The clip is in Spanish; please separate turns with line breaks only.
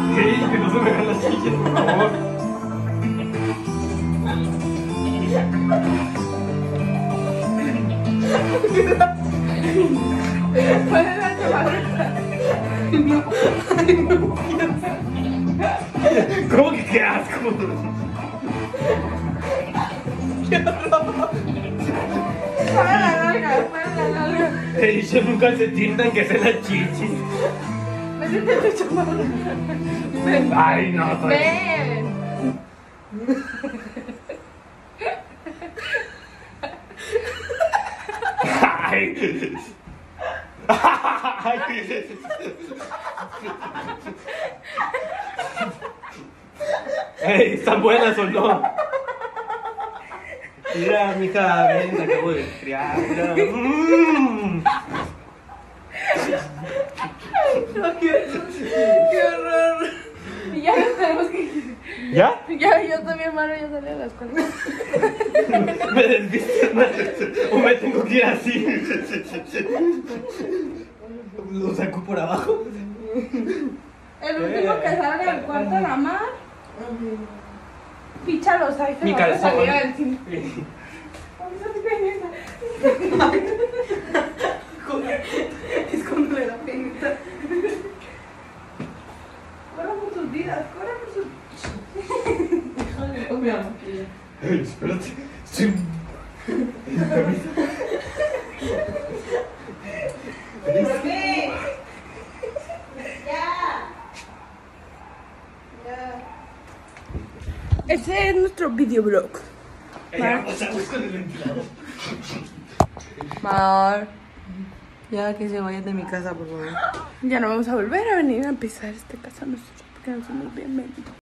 Sí, que no se me vean las chichas, por favor. ¿Cómo que qué asco?
Para la larga, para la larga.
He dicho nunca se tientan que sean las chichis.
Métete tu chamarra. Ven.
Ay, no,
Ven.
Ay. Ay. Ey, ¿están buenas o no? Mira, mija, ven, te acabo de criar. Mira.
No, qué horror. Y ya nos tenemos que ir.
¿Ya?
Ya, yo también, mano, ya salí a las 4.
¿Me desvistan? ¿O me tengo que ir así? ¿Lo saco por abajo?
El último que salga del cuarto de la mar. Píchalos ahí.
Mi calzón.
Escóndele la penita. Corra por sus vidas, corra por sus... Déjale, come a maquilla.
Ey, espérate. Estoy... en la camisa.
¡Sí! ¡Ya! ¡Ya! Ese es nuestro videoblog.
Vamos a buscar el ventilador.
Mar, ya que se vayan de mi casa, por favor.
Ya no vamos a volver a venir a empezar esta casa nosotros porque no somos bienvenidos.